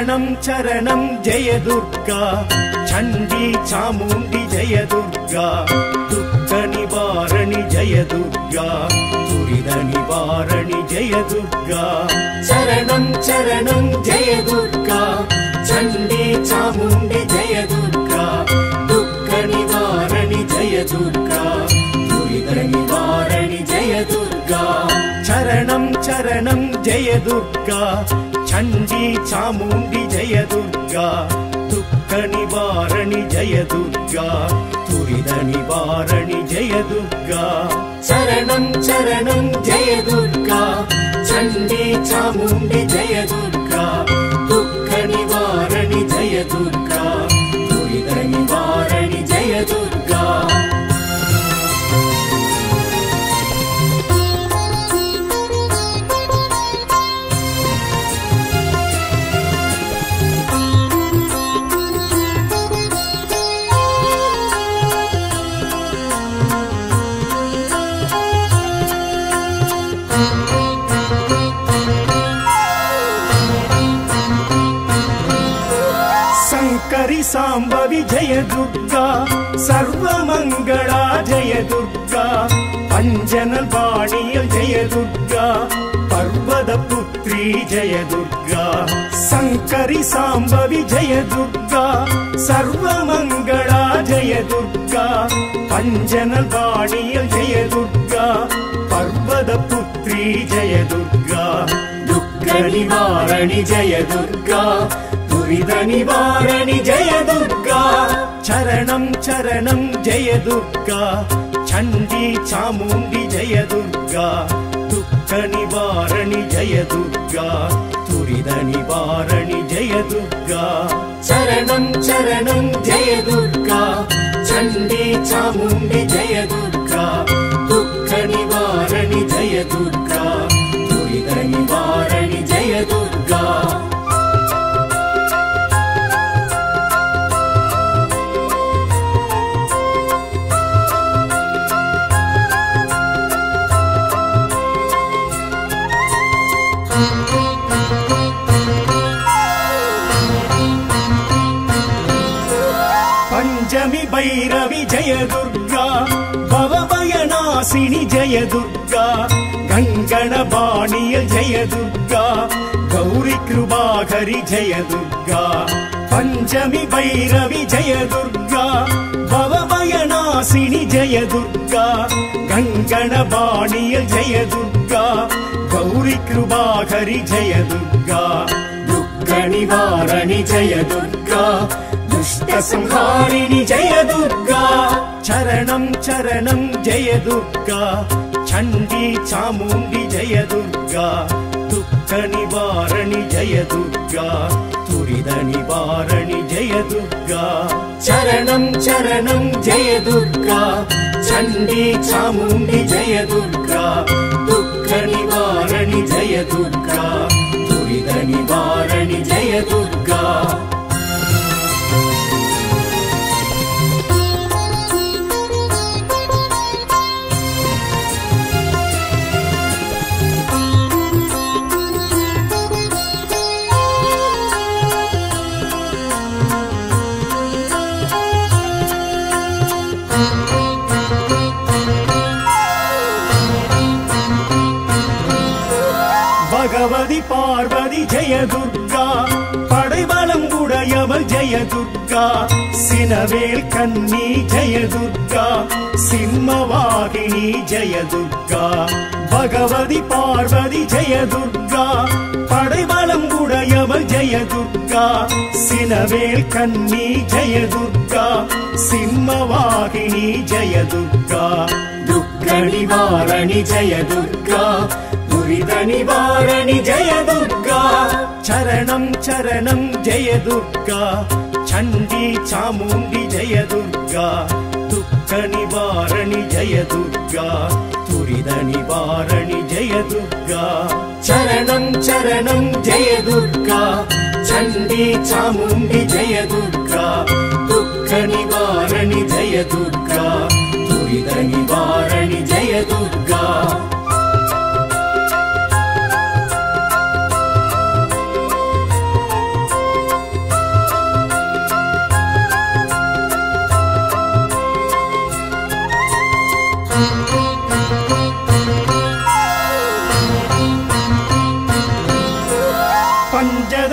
चरणं चरणं जय दुर्गा चंडी चामुंडी जय दुर्गा दुःख निवारणी जय दुर्गा दुरित निवारणी जय दुर्गा चरणं चरणं जय दुर्गा चंडी चामुंडी जय दुर्गा दुःख निवारणी जय दुर्गा दुरित निवारणी जय दुर्गा चरणं चरणं जय दुर्गा चंडी चामुंडी जय दुर्गा दुःख निवारणी जय दुर्गा दुरित निवारणी जय दुर्गा चरणं चरणं जय दुर्गा चंडी चामुंडी जय दुर्गा दुःख निवारणी जय दुर्गा दुरित निवारणी जय दुर्गा शंकरी सांबवी जय दुर्गा सर्वमंगला जय दुर्गा अंजनल वाणियल जय दुर्गा पर्वत पुत्री जय दुर्गा शंकरी सांबवी जय दुर्गा सर्वमंगला जय दुर्गा अंजनल वाणियल जय दुर्गा पर्वत पुत्री जय दुर्गा दुःख निवारणी जय दुर्गा दुरित निवारणी जय दुर्गा चरणं चरणं जय दुर्गा चंडी चामुंडी जय दुर्गा दुःख निवारणी जय दुर्गा दुरित निवारणी जय दुर्गा चरणं चरणं जय दुर्गा चंडी चामुंडी जय दुर्गा दुःख निवारणी जय दुर्गा दुरित निवारणी जय दुर्गा पंचमी भैरवी जय दुर्गा भवभयनाशिनी जय दुर्गा गंगणबाणियल जय दुर्गा गौरी कृपाकरी जय दुर्गा पंचमी भैरवी जय दुर्गा भवभयनाशिनी जय दुर्गा गंगणबाणियल जय दुर्गा गौरी कृपाकरी जय दुर्गा दुःख निवारणी जय दुर्गा दुष्ट संहारिणी जय दुर्गा चरणं चरणं जय दुर्गा चंडी चामुंडी जय दुर्गा दुःख निवारणी जय दुर्गा दुरित निवारणी जय दुर्गा चरणं चरणं जय दुर्गा चंडी चामुंडी जय दुर्गा दुःख निवारणी जय दुर्गा दुरित निवारणी जय दुर्गा भगवती पार्वती जय दुर्गा पடைபலம் உடையவள் जय दुर्गा सिनवेल कन्नी जय दुर्गा सिंहवाहिनी जय दुर्गा भगवती पार्वती जय दुर्गा पடைபலம் உடையவள் जय दुर्गा सिनवेल कन्नी जय दुर्गा सिंहवाहिनी जय दुर्गा दुःख निवारणी जय दुर्गा दुरित निवारणी जय दुर्गा चरणं चरणं जय दुर्गा चंडी चामुंडी जय दुर्गा दुःख निवारणी जय दुर्गा दुरित निवारणी जय दुर्गा चरणं चरणं जय दुर्गा चंडी चामुंडी जय दुर्गा दुःख निवारणी जय दुर्गा दुरित निवारणी जय दुर्गा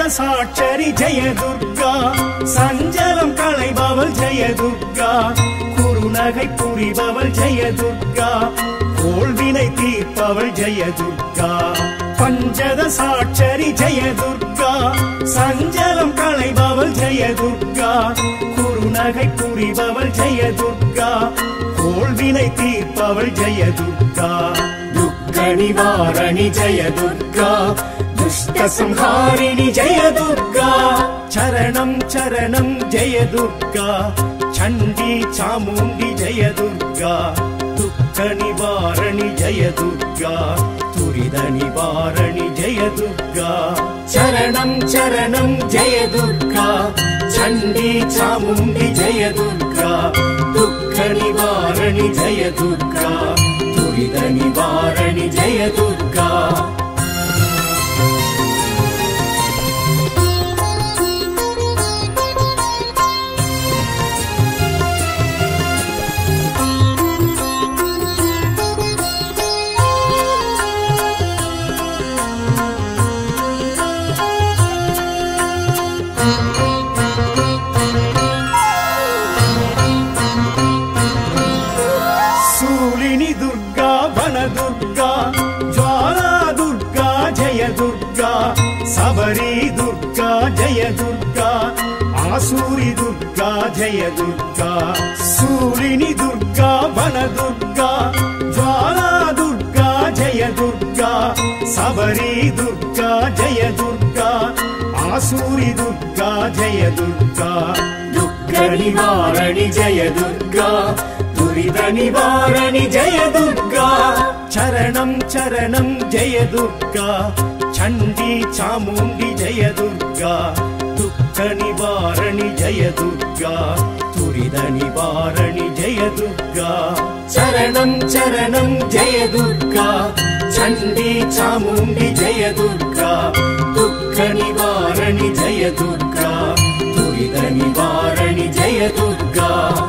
சாட்சரி ஜெய துர்கா சஞ்சலம் களைபவள் ஜெய துர்கா குறுநகை புரிபவள் ஜெய துர்கா கோள்வினை தீர்ப்பவள் ஜெய துர்கா பஞ்சத சாட்சரி ஜெய துர்கா சஞ்சலம் களைபவள் ஜெய துர்கா குறுநகை புரிபவள் ஜெய துர்கா கோள்வினை தீர்ப்பவள் ஜெய துர்கா துக்க நிவாரணி ஜெய துர்கா दुष्ट संहारिणी जय दुर्गा चरणं चरणं जय दुर्गा चंडी चामुंडी जय दुर्गा दुख निवारणी जय दुर्गा तुरिद निवारणी जय दुर्गा चरणं चरणं जय दुर्गा चंडी चामुंडी जय दुर्गा दुख निवारणी जय दुर्गा तुरिद निवारणी जय दुर्गा सबरी दुर्गा जय दुर्गा आसूरी दुर्गा जय दुर्गा सूलिनी दुर्गा वन दुर्गा ज्वाला दुर्गा जय दुर्गा सबरी दुर्गा जय दुर्गा आसूरी दुर्गा जय दुर्गा दुख निवारणी जय दुर्गा दुरिद निवारणी जय दुर्गा चरणं चरणं जय दुर्गा चंडी चामुंडी जय दुर्गा दुख निवारणी जय दुर्गा तुरिद निवारणी जय दुर्गा चरणं चरणं जय दुर्गा चंडी चामुंडी जय दुर्गा दुख निवारणी जय दुर्गा तुरिद निवारणी जय दुर्गा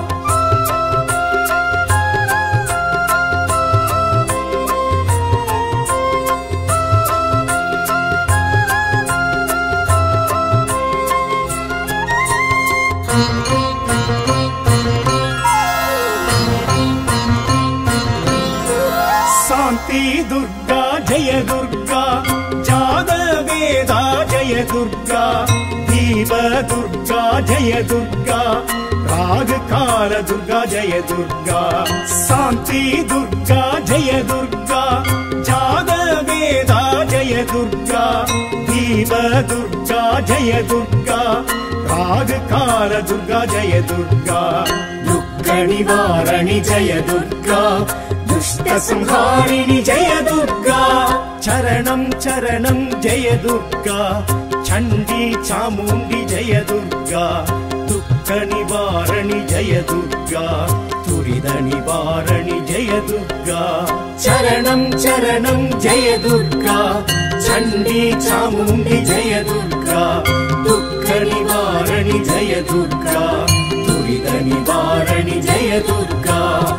शांति दुर्गा जय दुर्गा जाद वेदा जय दुर्गा दीप दुर्गा जय दुर्गा राग काल दुर्गा जय दुर्गा शांति दुर्गा जय दुर्गा जाद वेदा जय दुर्गा दीप दुर्गा जय दुर्गा राग काल दुर्गा जय दुर्गा दुख निवारणी जय दुर्गा दुष्ट संहारिणी जय दुर्गा चरणं चरणं जय दुर्गा चंडी चामुंडी जय दुर्गा दुख निवारणी जय दुर्गा तुरिद निवारणी जय दुर्गा चरणं चरणं जय दुर्गा चंडी चामुंडी जय दुर्गा दुख निवारणी जय दुर्गा तुरिद निवारणी जय दुर्गा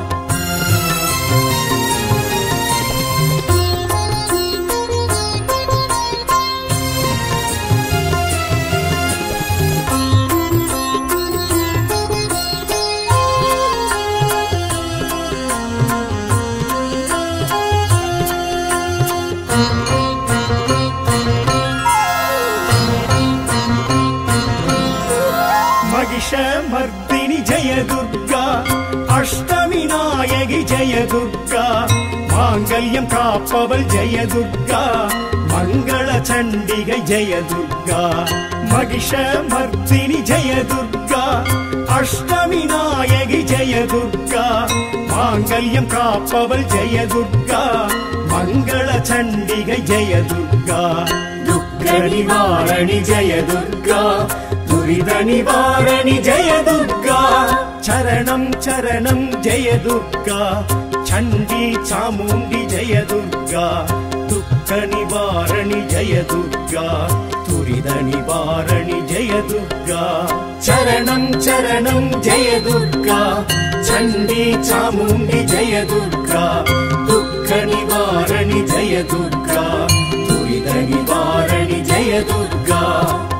महिषमर्दिनी जय दुर्गा अष्टमी नायकि जय दुर्गा मांगल्यं काप्पवल जय दुर्गा मंगल चंडिगै जय दुर्गा महिषमर्दिनी जय दुर्गा अष्टमी नायकि जय दुर्गा मांगल्यं काप्पवल जय दुर्गा मंगल चंडिगै जय दुर्गा दुख निवारणी जय दुर्गा तुरिद निवारणी जय दुर्गा चरणं चरणं जय दुर्गा चंडी चामुंडी जय दुर्गा दुख निवारणी जय दुर्गा तुरिद निवारणी जय दुर्गा चरणं चरणं जय दुर्गा चंडी चामुंडी जय दुर्गा दुख निवारणी जय दुर्गा तुरिद निवारणी जय दुर्गा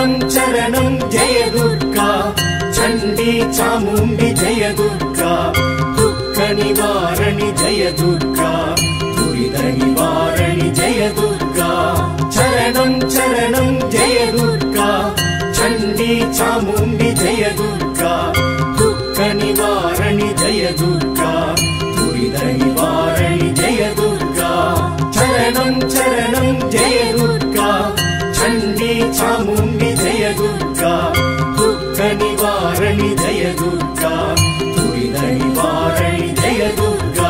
சரணம் சரணம் ஜெய துர்கா சண்டி சாமுண்டி ஜெய துர்கா துக்க நிவாரணி ஜெய துர்கா துரித நிவாரணி ஜெய துர்கா சரணம் சரணம் ஜெய துர்கா சண்டி சாமுண்டி ஜெய துர்கா துக்க நிவாரணி ஜெய துர்கா துரித நிவாரணி ஜெய துர்கா சரணம் சரணம் ஜெய துர்கா சண்டி சாமுண்டி ஜெய துர்கா துக்க நிவாரணி ஜெய துர்கா துரித நிவாரணி ஜெய துர்கா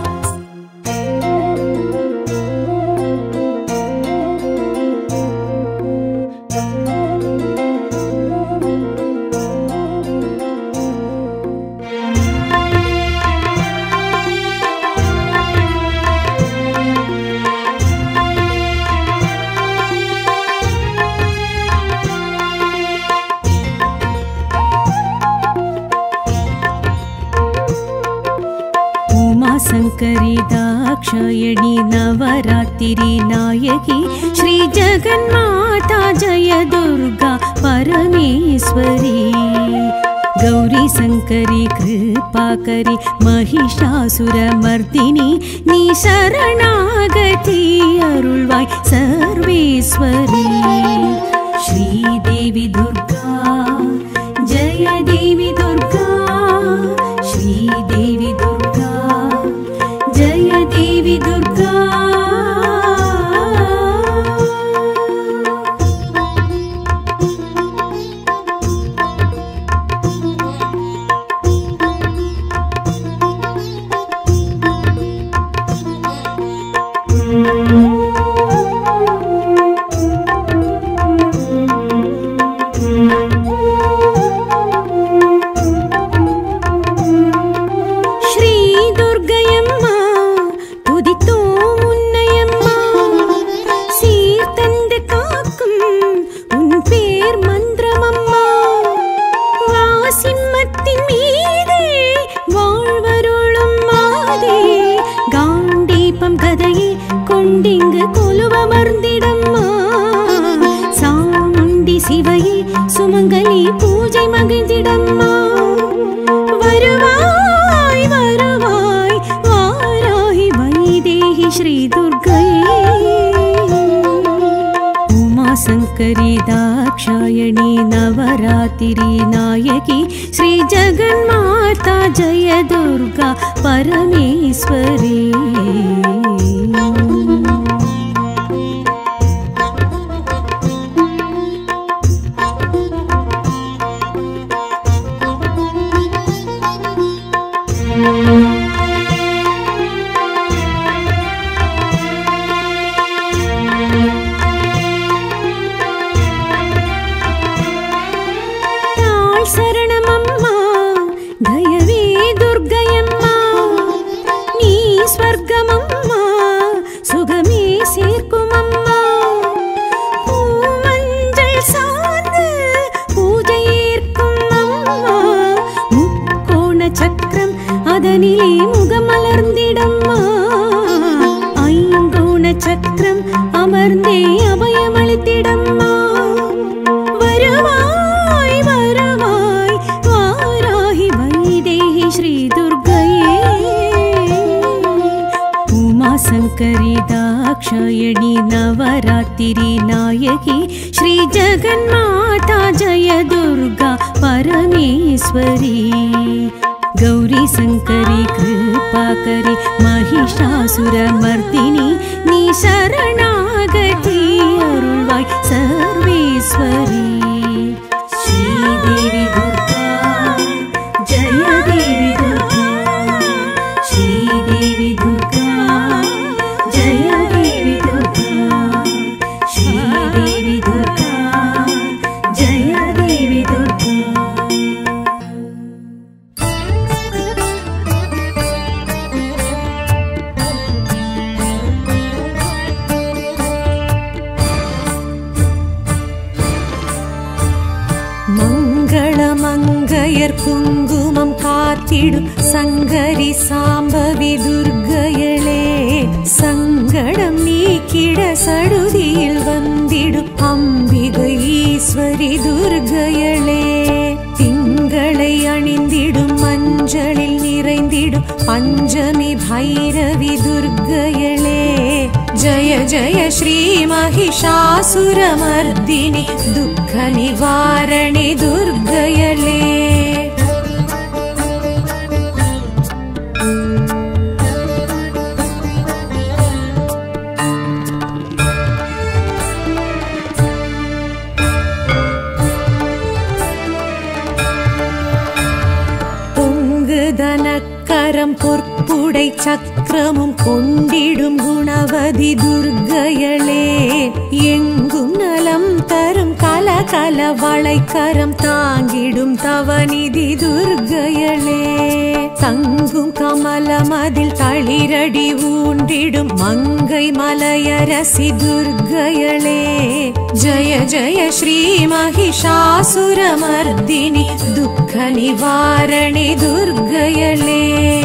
शंकरी दाक्षायणी नवरात्रि नायकी श्री जगन्माता जय दुर्गा परमेश्वरी गौरी शंकरी कृपाकरी महिषासुरमर्दिनी नी शरणागति अरुळ्वाय सर्वेश्वरी श्रीदेवी दुर्गा जय देवी दुर्गा श्रीदेवी दुर्गा जय देवी दुर्गा सुमंगली पूजै मगिंदिडम्मा वरुवाय वरुवाय वाराहि वैदेहि श्री दुर्गये उमा शंकरी दाक्षायणी नवरात्रि नायकी श्री जगन्माता जय दुर्गा परमेश्वरी शरणमम्मा दयवे दुर्गयम्मा नी स्वर्गमम्मा सुगमे சேர்க்குமம்மா பூமஞ்சள் சார்ந்து பூஜையேற்கும் அம்மா முக்கோண சக்கரம் அதனிலே முகமலர்ந்திடம்மா ஐங்கோண சக்கரம் அமர்ந்தே அபயமளித்திடம்மா வருவாய் வருவாய் வாராஹி வைதேஹி ஸ்ரீ दुर्गये उमा शंकरी दाक्षायणी नवरात्रि नायकी श्री जगन्माता जय दुर्गा परमेश्वरी गौरी शंकरी कृपाकरी महिषासुरमर्दिनी नी शरणागति अरुळ्वाय सर्वेश्वरी श्रीदेवी दुर्गा जय देवी दुर्गा श्रीदेवी दुर्गा जय देवी दुर्गा श्रीदेवी दुर्गा जय देवी दुर्गा மங்களமங்கையர் குங்குமம் காத்திடும் சங்கரி சாம்பவி துர்க்கையளே சங்கடம் நீக்கிட சடுதியில் வந்திடும் அம்பிகை ஈஸ்வரி துர்க்கையளே திங்களை அணிந்திடும் மஞ்சளில் நிறைந்திடும் பஞ்சமி பைரவி துர்க்கையளே ஜய ஜய ஸ்ரீ மகிஷாசுரமர்தினி துக்க நிவாரணி துர்க்கையளே தனக்கரம் பொற்புடை சக்கரமும் கொண்டிடும் குணவதி துர்க்கையளே எங்கும் நலம் தரும் கலகல வளைக்கரம் தாங்கிடும் தவநிதி துர்க்கையளே தங்கும் கமலமதில் தளிரடி ஊன்றிடும் மங்கை மலையரசி துர்க்கையளே ஜய ஜய ஸ்ரீ மகிஷாசுரமர்தினி துக்க நிவாரணி துர்க்கையளே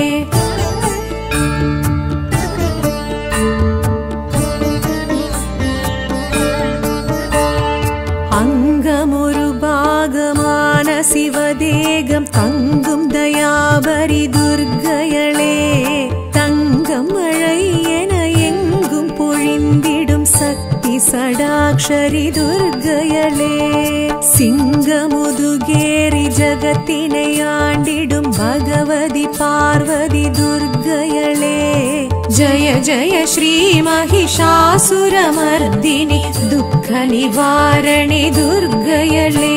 அங்கமொரு பாகமான சிவதேகம் தங்கும் தயாபரி துர்க்கையளே தங்கம் மழை என எங்கும் பொழிந்திடும் சக்தி சடாக்ஷரி துர்க்கையளே சிங்கமுதுகேரி ஜகத்தினை ஆண்டிடும் பகவதி பார்வதி துர்க்கையளே ஜய ஜய ஸ்ரீ மகிஷாசுரமர்தினி துக்க நிவாரணி துர்க்கையளே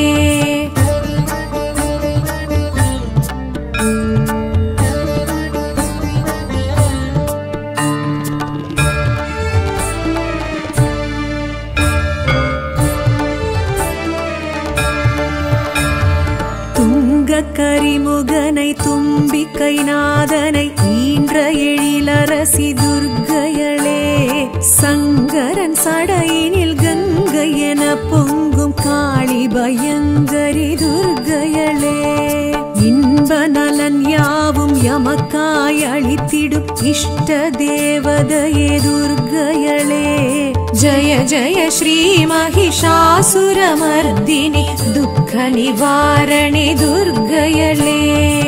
கரிமுகனை தும்பிக்கை நாதனை ஈன்ற எழிலரசி துர்க்கையளே சங்கரன் சடையினில் கங்கை என பொங்கும் காளி பயங்கரி துர்க்கையளே இன்ப நலன் யாவும் எமக்காய் அளித்திடும் இஷ்ட தேவதையே துர்க்கையளே ஜய ஜய ஸ்ரீ மகிஷாசுரமர்தினி துக்க நிவாரணி துர்க்கையளே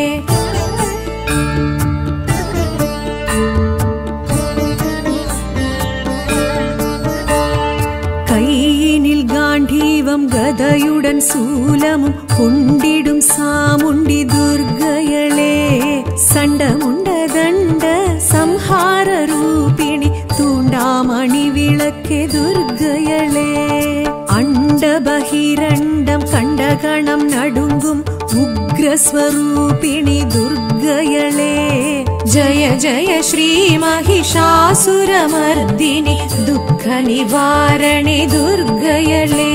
கையினில் காண்டீவம் கதையுடன் சூலமும் கொண்டிடும் சாமுண்டி துர்க்கையளே சண்டமுண்ட தண்ட சம்ஹார ரூபிணி தூண்டாமணி விளக்கே துர்க்கையளே அண்ட பகிரண்டம் கண்டகணம் நடுங்கும் உக்ரஸ்வரூபிணி துர்க்கையளே ஜய ஜய ஸ்ரீ மகிஷாசுரமர்தினி துக்க நிவாரணி துர்க்கையளே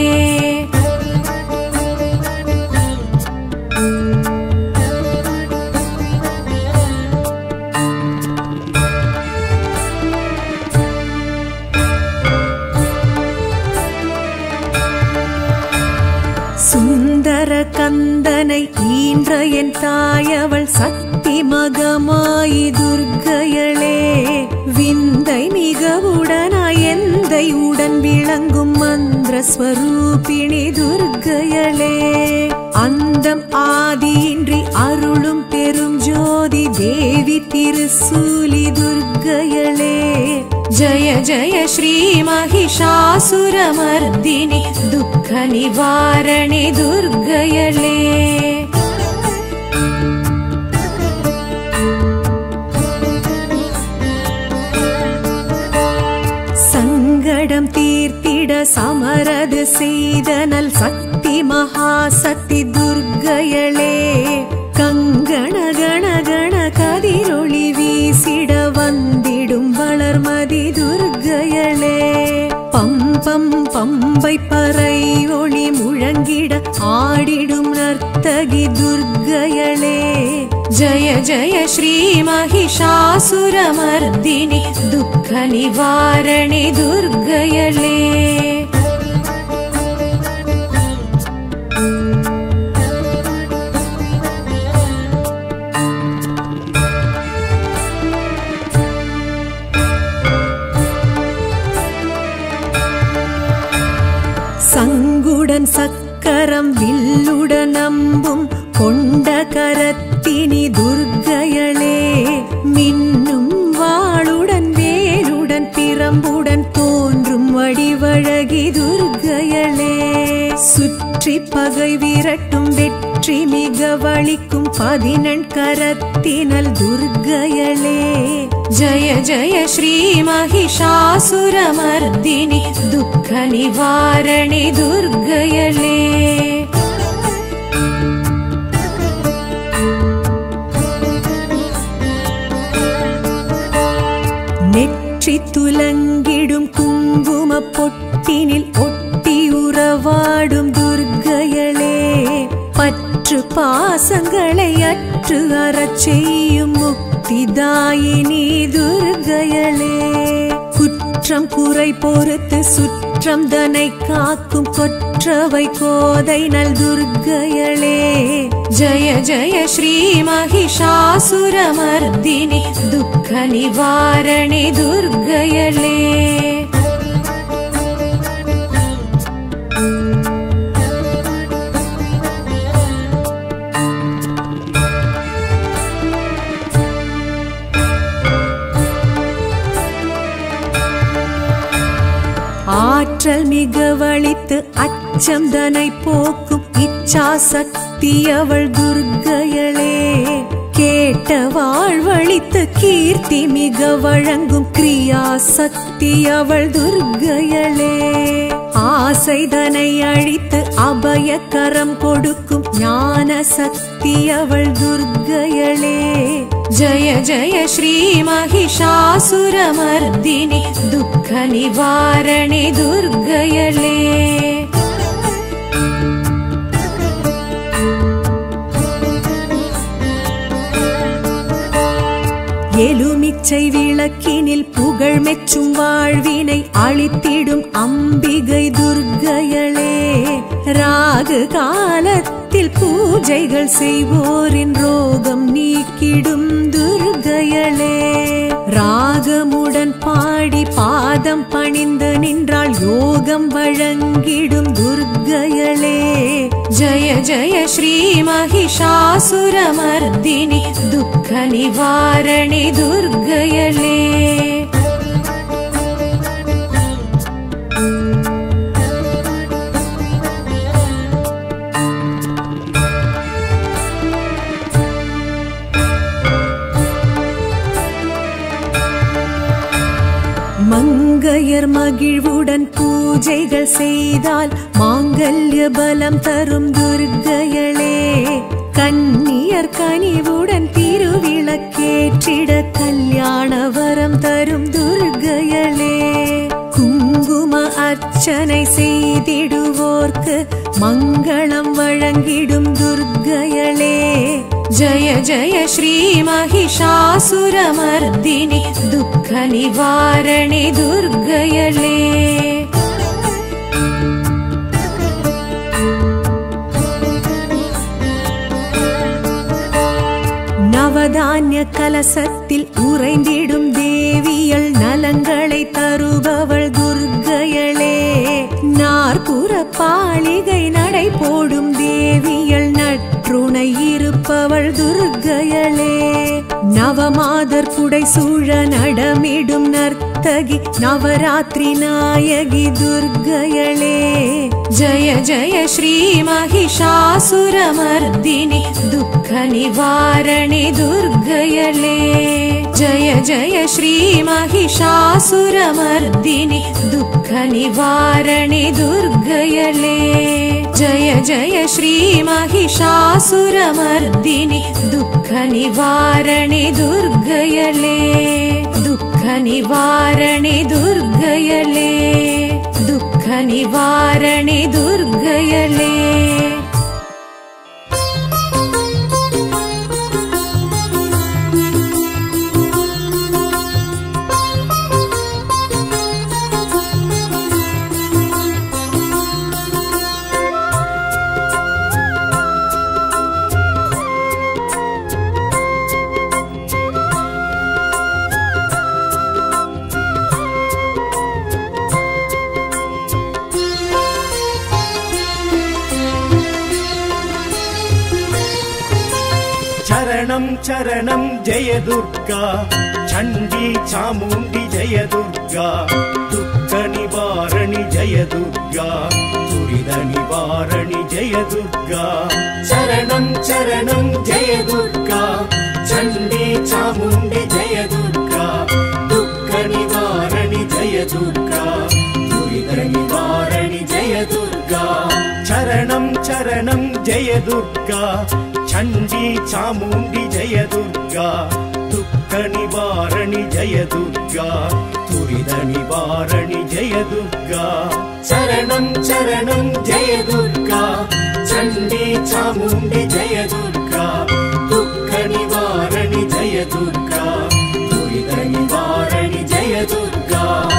சுந்தர கந்தனை ஈன்ற என் தாயவள் சக்தி மகமாயி துர்க்கையளே விந்தை மிகவுடனாய் எந்தை உடன் விளங்கும் மந்திர ஸ்வரூபிணி துர்க்கையளே அந்தம் ஆதியின்றி அருளும் பெரும் ஜோதி தேவி திருசூலி துர்க்கையளே ஜய ஜய ஸ்ரீ மகிஷாசுரமர்தினி துக்க நிவாரணி துர்க்கையளே சங்கடம் தீர்த்திட சமரது செய்தனல் சக்தி மகாசக்தி துர்க்கையளே கங்கண கண கண கதிரொளி வீசிட வந்திடும் வளர்மதி துர்க்கையளே பம்பம் பம்பை பறை ஒளி முழங்கிட ஆடிடும் நர்த்தகி துர்க்கையளே ஜய ஜய ஸ்ரீ மகிஷாசுரமர்தினி துக்க நிவாரணி துர்க்கையளே சங்குடன் சக்கர கரம் வில்லுடன் அம்பும் கொண்ட கரத்தினி துர்க்கையளே மின்னும் வாளுடன் வேலுடன் பிரம்புடன் தோன்றும் வடிவழகி துர்க்கையளே சுற்றி பகை விரட்டும் வெற்றி மிக வலிக்கும் 14 கரத்தினல் துர்க்கையளே ஜய ஜய ஸ்ரீ மகிஷாசுரமர்தினி துக்க நிவாரணி துர்க்கையளே நெற்றி துலங்கிடும் குங்கும பொட்டினில் ஒட்டி உறவாடும் துர்க்கையளே பற்று பாசங்களை அற்று அறச் செய்யும் முக்திதாயினி துர்க்கையளே குற்றம் குறை பொறுத்து சுற்றம் தனை காக்கும் கொற்றவை கோதை நல் துர்க்கையளே ஜய ஜய ஸ்ரீ மகிஷாசுரமர்தினி துக்க நிவாரணி துர்க்கையளே ஆற்றல் மிக வலித்து அச்சம் தனை போக்கும் இச்சா சக்தி அவள் துர்க்கையளே கேட்ட வாழ்வழித்து கீர்த்தி மிக வழங்கும் கிரியா சக்தி அவள் துர்க்கையளே ஆசை தனை அழித்து அபய கரம் கொடுக்கும் ஞான சக்தி அவள் துர்க்கையளே ஜய ஜய ஸ்ரீ மகிஷாசுரமர்தினி துக்க நிவாரணி துர்க்கையளே எலுமிச்சை விளக்கினில் புகழ் மெச்சும் வாழ்வினை அளித்திடும் அம்பிகை துர்க்கையளே ராகு காலத்தில் பூஜைகள் செய்வோரின் ரோகம் நீக்கிடும் துர்க்கையளே ராகமுடன் பாடி பாதம் பணிந்து நின்றால் யோகம் வழங்கிடும் துர்க்கையளே ஜய ஜய ஸ்ரீ மகிஷாசுரமர்தினி துக்க நிவாரணி துர்க்கையளே மங்கையர் மகிழ்வுடன் பூஜைகள் செய்தால் மாங்கல்ய பலம் தரும் துர்க்கையளே கன்னியர் கனிவுடன் திருவிளக்கேற்றிட கல்யாண வரம் தரும் துர்க்கையளே குங்கும அர்ச்சனை செய்திடுவோர்க்கு மங்களம் வழங்கிடும் துர்க்கையளே ஜய ஜய ஸ்ரீ மகிஷாசுரமர்தினி துக்க நிவாரணி துர்க்கையளே நவதானிய கலசத்தில் உறைந்திடும் தேவியள் நலங்களை தருபவள் துர்க்கையளே நாற்புற பாளிகை நடை போடும் தேவியள் நற்றுணை இருப்பவள் துர்க்கையளே நவமாதர் புடை சூழ நடமிடும் நர்த்தகி நவராத்திரி நாயகி துர்க்கையளே ஜய ஜய ஸ்ரீ மகிஷாசுரமர்தினி துக்க நிவாரணி துர்க்கையளே ஜய ஜய ஸ்ரீ மகிஷாசுரமர்தினி துக்க நிவாரணி துர்க்கையளே ஜய ஜய ஸ்ரீ மகிஷாசுரமர்தினி துக்க நிவாரணி துர்க்கையளே துக்க நிவாரணி துர்க்கையளே துக்க நிவாரணி துர்க்கையளே சரணம் சரணம் ஜெய துர்கா சண்டி சாமுண்டி ஜெய துர்கா துக்க நிவாரணி ஜெய துர்கா துரித நிவாரணி ஜெய துர்கா சரணம் சரணம் ஜெய துர்கா சண்டி சாமுண்டி ஜெய துர்கா துக்க நிவாரணி ஜெய துர்கா துரித நிவாரணி ஜெய துர்கா சரணம் சரணம் ஜெய துர்கா சண்டி சாமுண்டி ஜெய துர்கா துக்க நிவாரணி ஜெய துர்கா துரித நிவாரணி ஜெய துர்கா சரணம் சரணம் ஜெய துர்கா சண்டி சாமுண்டி ஜெய துர்கா துக்க நிவாரணி ஜெய துர்கா துரித நிவாரணி ஜெய துர்கா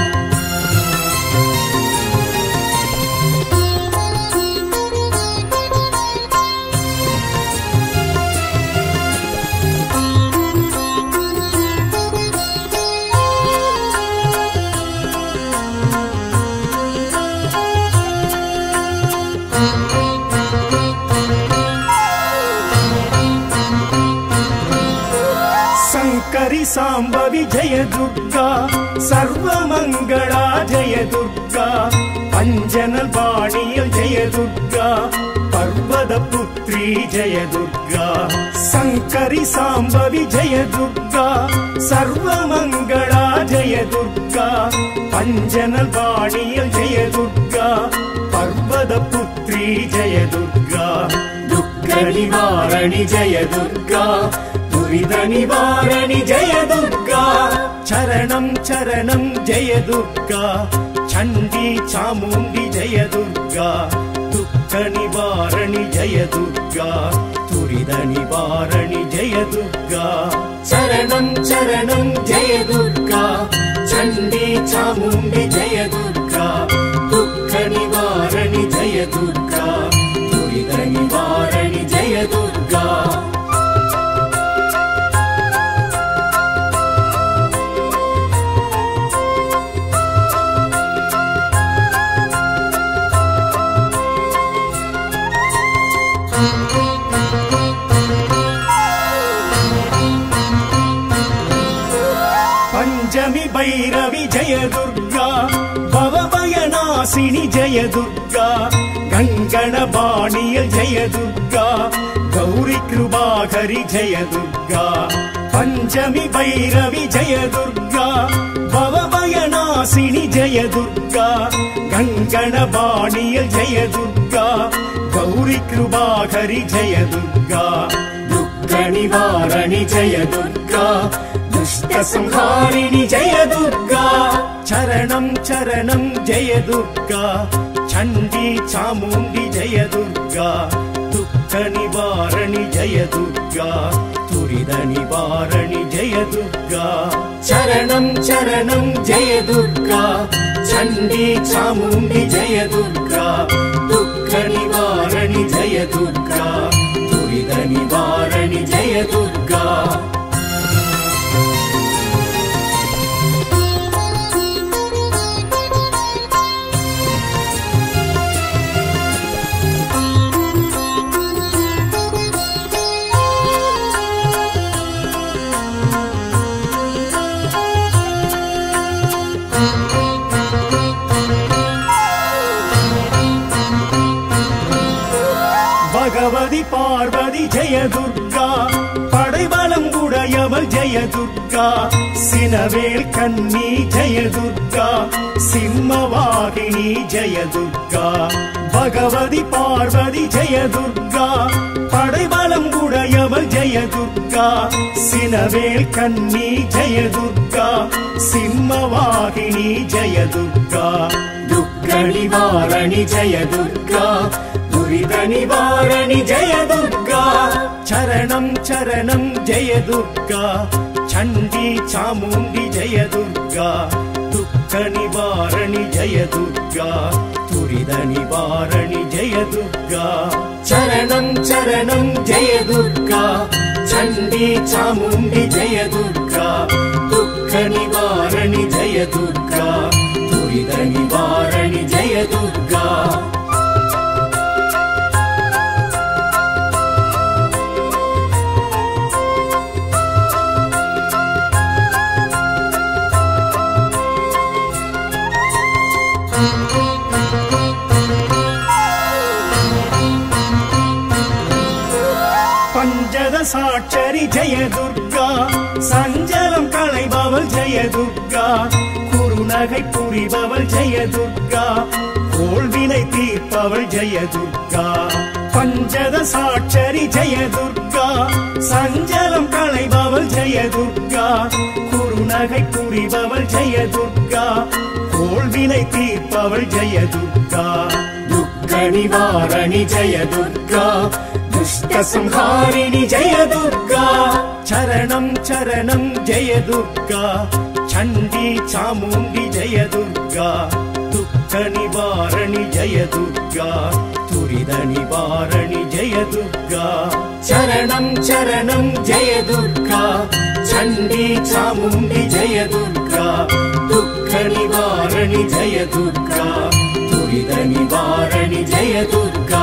शंकरी सांबवी जय दुर्गा सर्वमंगला जय दुर्गा अंजनल बाणियल जय दुर्गा पर्वत पुत्री जय दुर्गा शंकरी सांबवी जय दुर्गा सर्वमंगला जय दुर्गा अंजनल बाणियल जय दुर्गा पर्वत पुत्री जय दुर्गा दुख निवारणि जय दुर्गा दुरित निवारणि जय दुर्गा चरणं चरणं जय दुर्गा चंडी चामुंडी जय दुर्गा दुख निवारणि जय दुर्गा दुरित निवारणि जय दुर्गा चरणं चरणं जय दुर्गा चंडी चामुंडी जय दुर्गा दुख निवारणि जय दुर्गा दुरित निवारणि जय दुर्गा पंचमी भैरवी जय दुर्गा भवभयनाशिनी जय दुर्गा गंगणबाणिय जय दुर्गा गौरी कृपाकरी जय दुर्गा पंचमी भैरवी जय दुर्गा भवभयनाशिनी जय दुर्गा गंगणबाणिय जय दुर्गा गौरी कृपाकरी जय दुर्गा दुख निवारणि जय दुर्गा दुष्ट संहारिणि जय दुर्गा चरणं चरणं जय दुर्गा चंडी चामुंडी जय दुर्गा दुख निवारणि जय दुर्गा दुरित निवारणि जय दुर्गा चरणं चरणं जय दुर्गा चंडी चामुंडी जय दुर्गा दुख निवारणि जय दुर्गा दुरित निवारणि जय दुर्गा भगवती पार्वती जय दुर्गा पடைபலம் உடையவள் जय दुर्गा सिनवेल कन्नी जय दुर्गा सिंहवाहिनी जय दुर्गा भगवती पार्वती जय दुर्गा पடைபலம் உடையவள் जय दुर्गा सिनवेल कन्नी जय दुर्गा सिंहवाहिनी जय दुर्गा दुख निवारणि जय दुर्गा दुरित निवारणि जय दुर्गा चरणं चरणं जय दुर्गा चंडी चामुंडी जय दुर्गा दुख निवारणि जय दुर्गा दुरित निवारणि जय दुर्गा चरणं चरणं जय दुर्गा चंडी चामुंडी जय दुर्गा दुख निवारणि जय दुर्गा दुरित निवारणि जय दुर्गा சாட்சரி ஜெய துர்கா சஞ்சலம் களைபவள் ஜெய துர்கா குறுநகை புரிபவள் ஜெய துர்கா கோள்வினை தீர்ப்பவள் ஜெய துர்கா பஞ்சத சாட்சரி ஜெய துர்கா சஞ்சலம் களைபவள் ஜெய துர்கா குறுநகை புரிபவள் ஜெய துர்கா கோள்வினை தீர்ப்பவள் ஜெய துர்கா துக்க நிவாரணி ஜெய துர்கா துஷ்ட சம்ஹாரிணி ஜெய துர்கா சரணம் சரணம் ஜெய துர்கா சண்டி சாமுண்டி ஜெய துர்கா துக்க நிவாரணி ஜெய துர்கா துரித நிவாரணி ஜெய துர்கா சரணம் சரணம் ஜெய துர்கா சண்டி சாமுண்டி ஜெய துர்கா துக்க நிவாரணி ஜெய துர்கா துரித நிவாரணி ஜெய துர்கா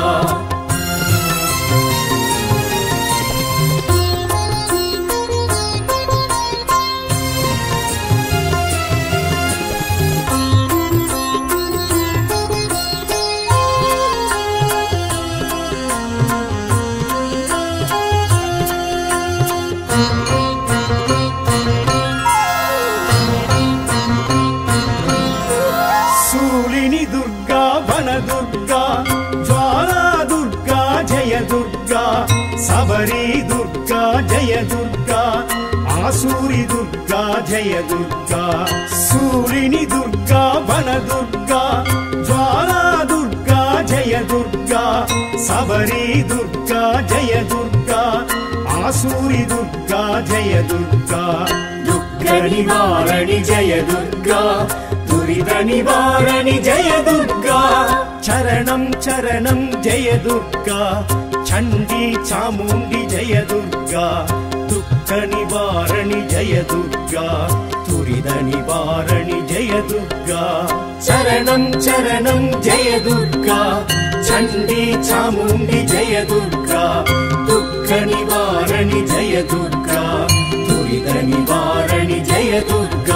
சபரி துர்கா ஜெய துர்கா ஆசூரி துர்கா ஜெய துர்கா சூலினி துர்கா வன துர்கா ஜுவாலா துர்கா ஜெய துர்கா சபரி துர்கா ஜெய துர்கா ஆசூரி துர்கா ஜெய துர்கா துக்க நிவாரணி ஜெய துர்கா துரித நிவாரணி ஜெய துர்கா சரணம் சரணம் ஜெய துர்கா சண்டி சாமுண்டி ஜெய துர்கா துக்க நிவாரணி ஜெய துர்கா துரித நிவாரணி ஜெய துர்கா சரணம் சரணம் ஜெய துர்கா சண்டி சாமுண்டி ஜெய துர்கா துக்க நிவாரணி ஜெய துர்கா துரித நிவாரணி ஜெய துர்கா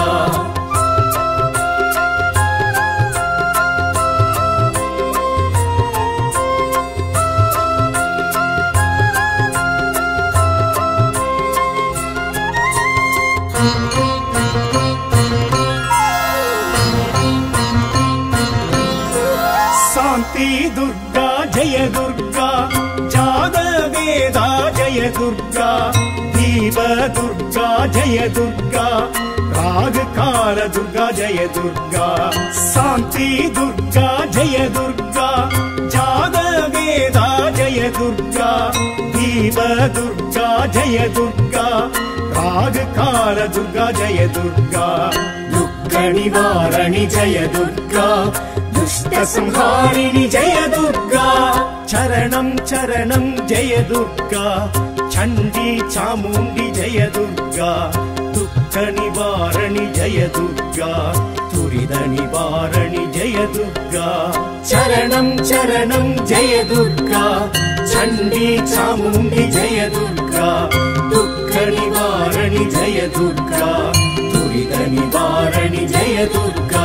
दुर्गा जय दुर्गा जाद वेदा जय दुर्गा दीप दुर्गा जय दुर्गा राग काल दुर्गा जय दुर्गा शांति दुर्गा जय दुर्गा जाद वेदा जय दुर्गा दीप दुर्गा जय दुर्गा राग काल दुर्गा जय दुर्गा दुख निवारणि जय दुर्गा दुष्ट संहारिणि जय दुर्गा चरणं चरणं जय दुर्गा चंडी चामुंडी जय दुर्गा दुख निवारणि जय दुर्गा तुरिद निवारणि जय दुर्गा चरणं चरणं जय दुर्गा चंडी चामुंडी जय दुर्गा दुख निवारणि जय दुर्गा तुरिद निवारणि जय दुर्गा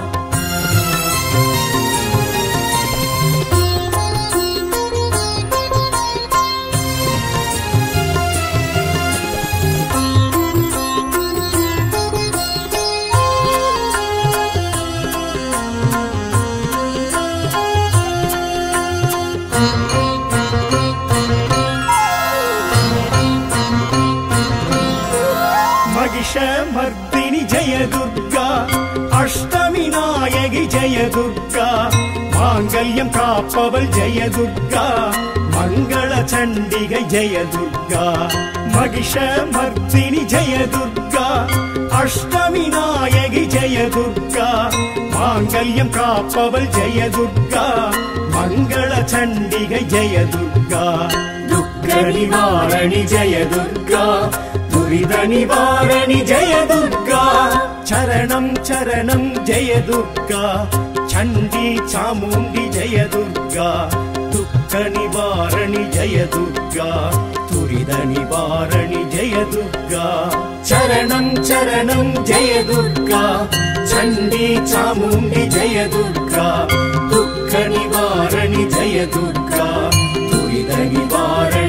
मर्दिनी जय दुर्गा अष्टमी नायकि जय दुर्गा मांगल्यम काप्पवल जय दुर्गा मंगल चंडिगै जय दुर्गा महिष मर्दिनी जय दुर्गा अष्टमी नायकि जय दुर्गा मांगल्यम काप्पवल जय दुर्गा मंगल चंडिगै जय दुर्गा दुख निवारणि जय दुर्गा तुरिद निवारणि जय दुर्गा चरणं चरणं जय दुर्गा चंडी चामुंडी जय दुर्गा दुख निवारणि जय दुर्गा तुरिद निवारणि जय दुर्गा चरणं चरणं जय दुर्गा चंडी चामुंडी जय दुर्गा दुख निवारणि जय दुर्गा तुरिद निवारणि जय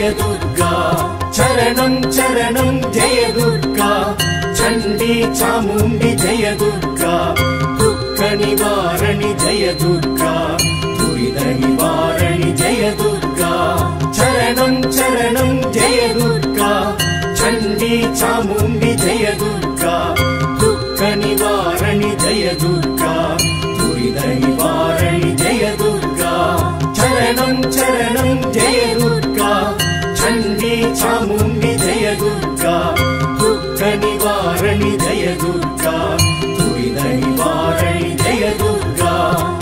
जय दुर्गा चरणं चरणं जय दुर्गा चण्डी चामुण्डी जय दुर्गा दुःख निवारणि जय दुर्गा दुरित निवारणि जय दुर्गा चरणं चरणं जय दुर्गा चण्डी चामुण्डी जय दुर्गा दुःख निवारणि जय दुर्गा दुरित निवारणि जय दुर्गा चरणं चरणं जय दुर्गा चण्डी चामुण्डी जय दुर्गा दुःख निवारणि जय दुर्गा दुरित निवारणि जय दुर्गा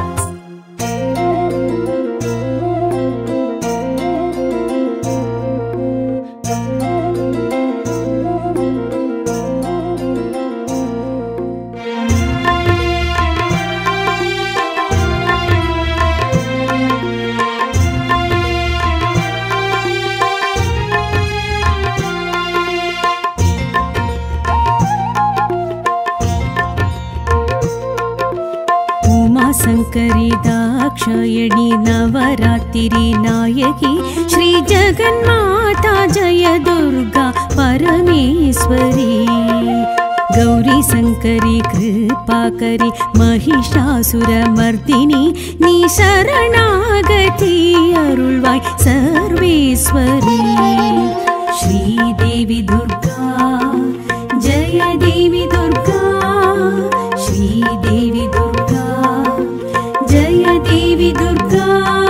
शङ्करी दाक्षायणी नवरात्रि नायकी श्री जगन्माता जय दुर्गा परमेश्वरी गौरी शङ्करी कृपाकरी महिषासुरमर्दिनी नी शरणागति अरुळ्वाय सर्वेश्वरी श्रीदेवी दुर्गा जय देवी दुर्गा श्रीदेवी दुर्गा जय देवी दुर्गा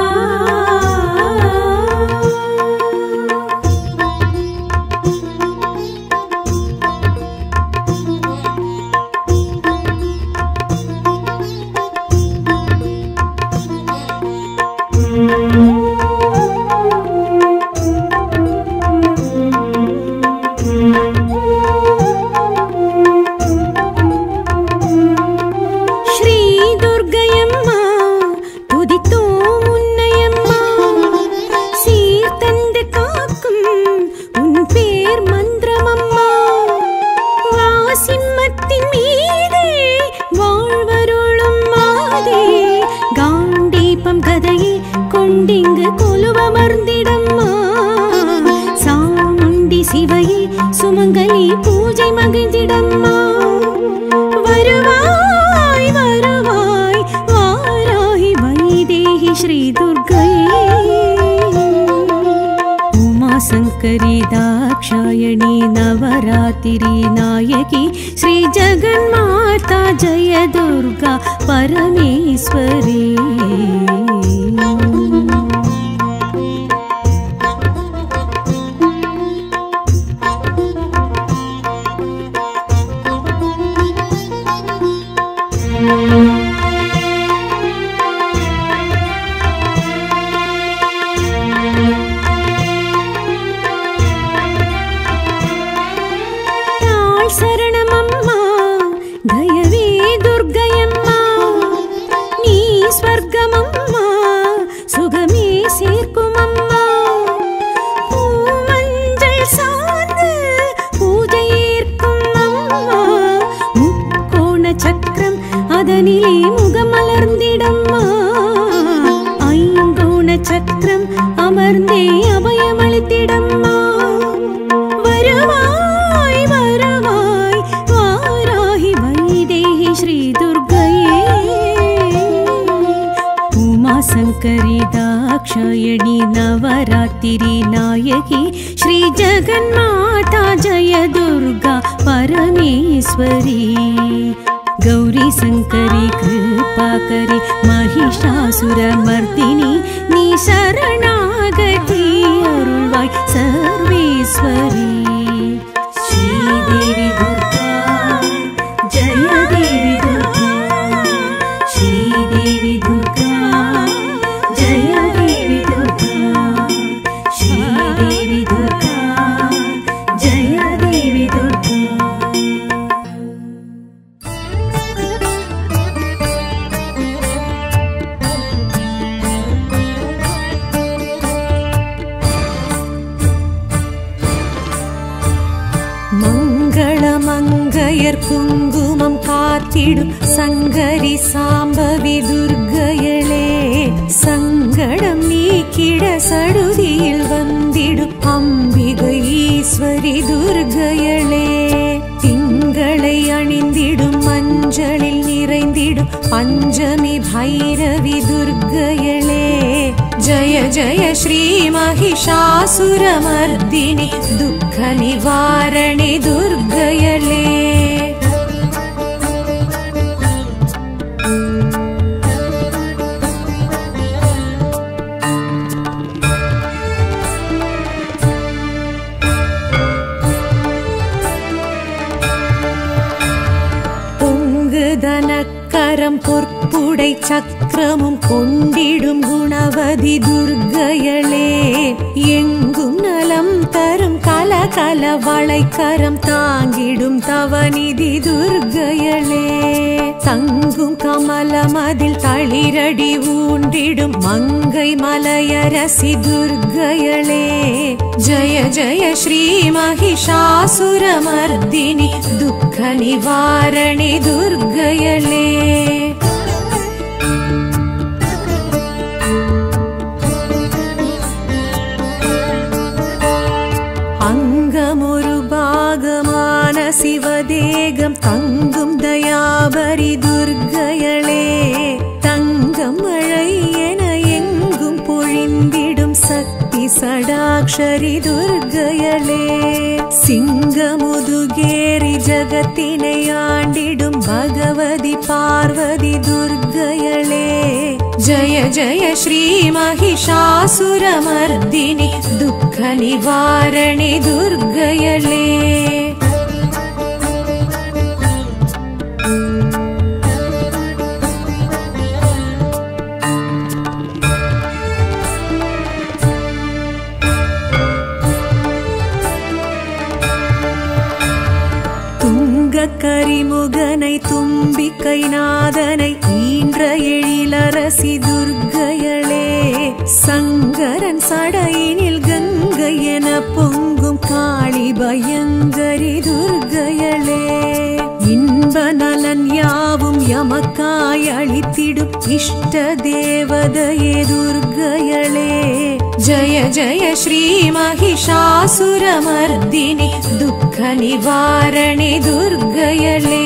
सुमंगली पूजै मगिंदिडम्मा वरुवाय वरुवाय वाराहि वैदेहि श्री दुर्गये उमा शंकरी दाक्षायणी नवरात्रि नायकी श्री जगन्माता जय दुर्गा परमेश्वरी शरणमम्मा दयवे दुर्गयम्मा नी स्वर्गमम्मा सुगमे சேர்க்குமம்மா பூமஞ்சள் சார்ந்து பூஜையேற்கும் அம்மா முக்கோண சக்கரம் அதனிலே முகமலர்ந்திடம்மா ஐங்கோண சக்கரம் அமர்ந்தே அபயமளித்திடம்மா வருவாய் வருவாய் வாராஹி வைதேஹி ஸ்ரீ दुर्गये उमा शंकरी दाक्षायणी नवरात्रि नायकी श्री जगन्माता जय दुर्गा परमेश्वरी गौरी शंकरी कृपाकरी महिषासुरमर्दिनी नी शरणागति अरुळ्वाय सर्वेश्वरी श्रीदेवी दुर्गा जय देवी दुर्गा श्रीदेवी दुर्गा जय देवी दुर्गा श्रीदेवी दुर्गा जय देवी दुर्गा மங்களமங்கையர் குங்குமம் கார் காத்திடும் சங்கரி சாம்பவி துர்க்கையளே சங்கடம் நீக்கிட சடுதியில் வந்திடும் அம்பிகை ஈஸ்வரி துர்க்கையளே திங்களை அணிந்திடும் மஞ்சளில் நிறைந்திடும் பஞ்சமி பைரவி துர்க்கையளே ஜய ஜய ஸ்ரீ மகிஷாசுரமர்தினி துக்க நிவாரணி துர்க்கையளே தனக்கரம் பொற்புடை சக்கரமும் கொண்டிடும் குணவதி துர்க்கையளே எங்கும் நலம் தரும் கலகல வளைக்கரம் தாங்கிடும் தவநிதி துர்க்கையளே தங்கும் கமலமதில் தளிரடி ஊண்டிடும் மங்கை மலையரசி துர்க்கையளே ஜய ஜய ஸ்ரீ மகிஷாசுரமர்தினி துக்க நிவாரணி துர்க்கையளே அங்கமொரு பாகமான சிவதேகம் தங்கும் தயாபரி துர்க்கையளே தங்கம் மழை என எங்கும் பொழிந்திடும் சக்தி சடாக்ஷரி துர்க்கையளே சிங்கமுதுகேரி ஜகத்தினை ஆண்டிடும் பகவதி பார்வதி துர்க்கையளே ஜய ஜய ஸ்ரீ மகிஷாசுரமர்தினி துக்க நிவாரணி துர்க்கையளே கரிமுகனை தும்பிக்கை நாதனை ஈன்ற எழிலரசி துர்க்கையளே சங்கரன் சடையினில் கங்கை என பொங்கும் காளி பயங்கரி துர்க்கையளே இன்ப நலன் யாவும் எமக்காய் அளித்திடும் இஷ்ட தேவதையே துர்க்கையளே ஜய ஜய ஸ்ரீ மகிஷாசுரமர்தினி துக்க நிவாரணி துர்க்கையளே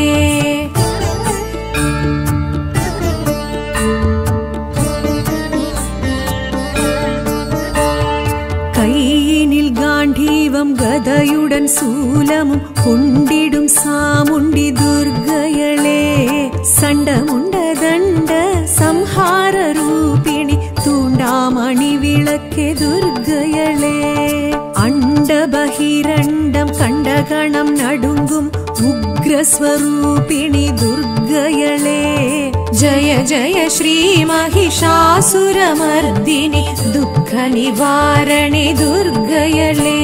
கையினில் காண்டீவம் கதையுடன் சூலமும் கொண்டிடும் சாமுண்டி துர்க்கையளே சண்டமுண்ட தண்ட சம்ஹார ரூபிணி தூண்டாமணி விளக்கே துர்க்கையளே அண்ட பகிரண்டம் கண்டகணம் நடுங்கும் உக்ரஸ்வரூபிணி துர்க்கையளே ஜய ஜய ஸ்ரீ மகிஷாசுரமர்தினி துக்க நிவாரணி துர்க்கையளே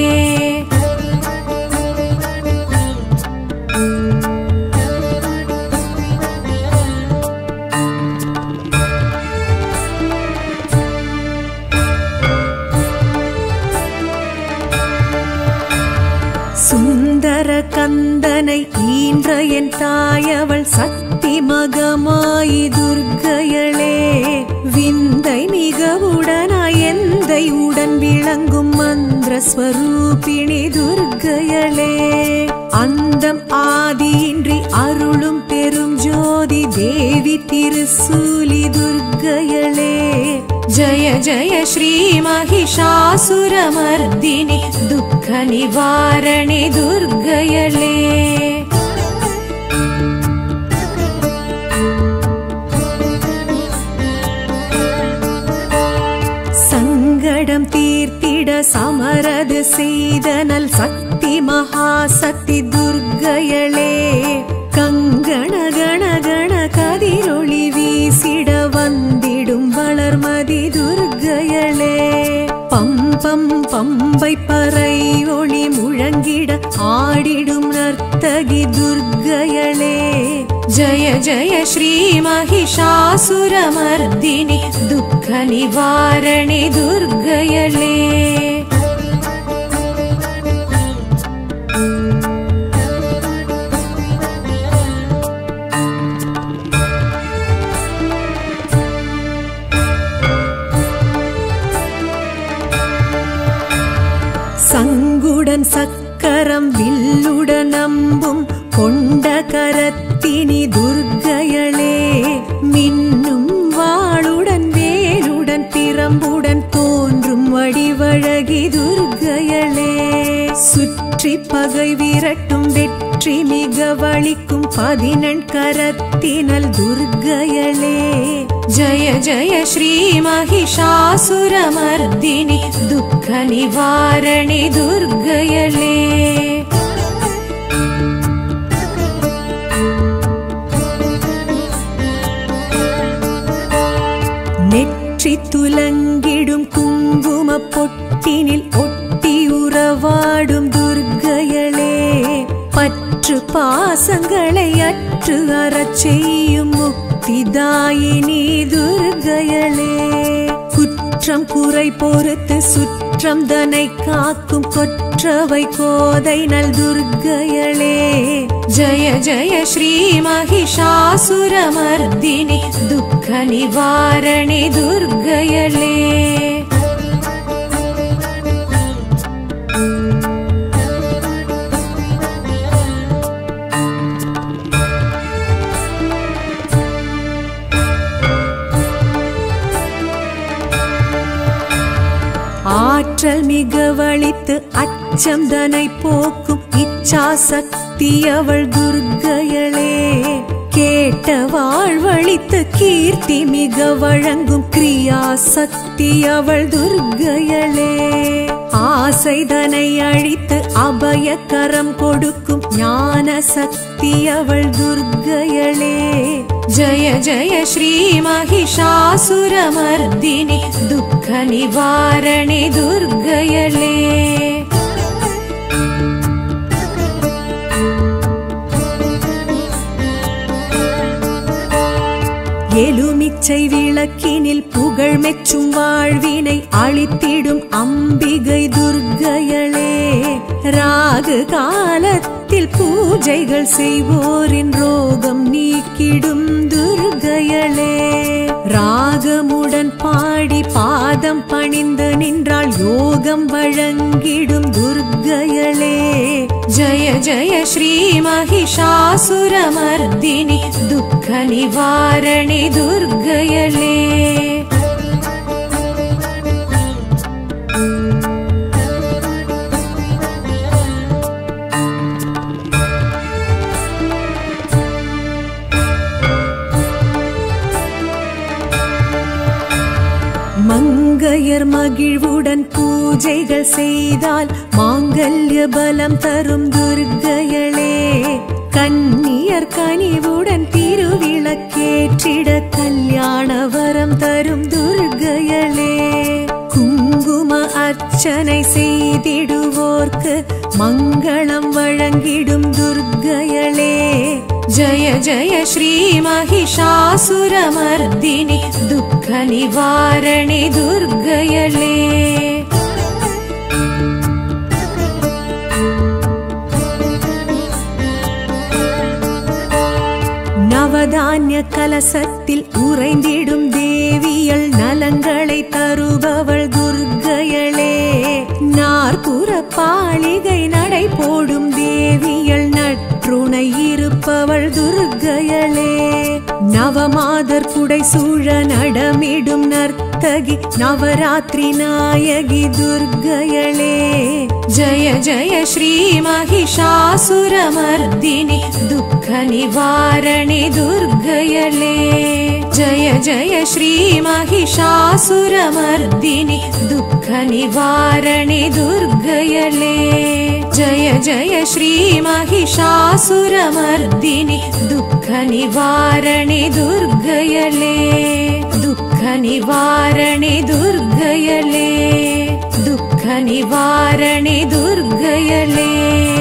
சுந்தர கந்தனை ஈன்ற என் தாயவள் சக்தி மகமாயி துர்க்கையளே விந்தை மிகவுடனாய் எந்தை உடன் விளங்கும் மந்திர ஸ்வரூபிணி துர்க்கையளே அந்தம் ஆதியின்றி அருளும் பெரும் ஜோதி தேவி திருசூலி துர்க்கையளே ஜய ஜய ஸ்ரீ மகிஷாசுரமர்தினி துக்க நிவாரணி துர்க்கையளே சங்கடம் தீர்த்திட சமரது செய்தனல் சக்தி மகாசக்தி துர்க்கையளே கங்கண கண கண கதிரொளி வீசிட வந்திடும் வளர்மதி துர்க்கையளே பம்பம் பம்பை பறை ஒளி முழங்கிட ஆடிடும் நர்த்தகி துர்க்கையளே ஜய ஜய ஸ்ரீ மகிஷாசுரமர்தினி துக்க நிவாரணி துர்க்கையளே வெற்றி பகை விரட்டும் வெற்றி மிக வளிக்கும் 14 கரத்தினல் துர்க்கையளே. ஜய ஜய ஸ்ரீ மகிஷாசுரமர்தினி துக்க நிவாரணி துர்க்கையளே. நெற்றி துலங்கிடும் குங்கும பொட்டினில் ஒட்டி உறவாடும் துர்க்கையளே. பற்று பாசங்களை அற்று அறச் செய்யும் முக்திதாயினி துர்க்கையளே. குற்றம் குறை பொறுத்து சுற்றம் தனை காக்கும் கொற்றவை கோதை நல் துர்க்கையளே. ஜய ஜய ஸ்ரீ மகிஷாசுரமர்தினி துக்க நிவாரணி துர்க்கையளே. ஆற்றல் மிக வலித்து அச்சம் தனை போக்கும் இச்சா சக்தி அவள் துர்க்கையளே. கேட்ட வாழ்வழித்து கீர்த்தி மிக வழங்கும் கிரியா சக்தி அவள் துர்க்கையளே. ஆசை தனை அழித்து அபயக்கரம் கொடுக்கும் ஞான சக்தி அவள் துர்க்கையளே. ஜய ஜய ஸ்ரீ மகிஷாசுரமர்தினி துக்க நிவாரணி துர்க்கையளே. எலுமிச்சை விளக்கினில் புகழ் மெச்சும் வாழ்வினை அளித்திடும் அம்பிகை துர்க்கையளே. ராகு காலத்தில் பூஜைகள் செய்வோரின் ரோகம் நீக்கிடும் துர்க்கையளே. ராகமுடன் பாடி பாதம் பணிந்து நின்றால் யோகம் வழங்கிடும் துர்க்கையளே. ஜய ஜய ஸ்ரீ மகிஷாசுரமர்தினி துக்க நிவாரணி துர்க்கையளே. மங்கையர் மகிழ்வுடன் பூஜைகள் செய்தால் மாங்கல்ய பலம் தரும் துர்க்கையளே. கன்னியர் கனிவுடன் திருவிளக்கேற்றிட கல்யாண வரம் தரும் துர்க்கையளே. குங்கும அர்ச்சனை செய்திடுவோர்க்கு மங்களம் வழங்கிடும் துர்க்கையளே. ஜய ஜய ஸ்ரீ மகிஷாசுரமர்தினி துக்க நிவாரணி துர்க்கையளே. நவதானிய கலசத்தில் உறைந்திடும் தேவியள் நலங்களை தருபவள் துர்க்கையளே. நாற்புற பாளிகை நடை போடும் தேவியள் நற்றுணை இருப்பவள் துர்க்கையளே. நவமாதர் குடை சூழ நடமிடும் நர்த்தகி நவராத்திரி நாயகி துர்க்கையளே. ஜய ஜய ஸ்ரீ மகிஷாசுரமர்தினி துக்க நிவாரணி துர்க்கையளே. ஜய ஜய ஸ்ரீ மகிஷாசுரமர்தினி துக்க நிவாரணி துர்க்கையளே. ஜய ஜய ஸ்ரீ மகிஷாசுரமர்தினி துக்க நிவாரணி துர்க்கையளே. துக்க நிவாரணி துர்க்கையளே. துக்க நிவாரணி துர்க்கையளே.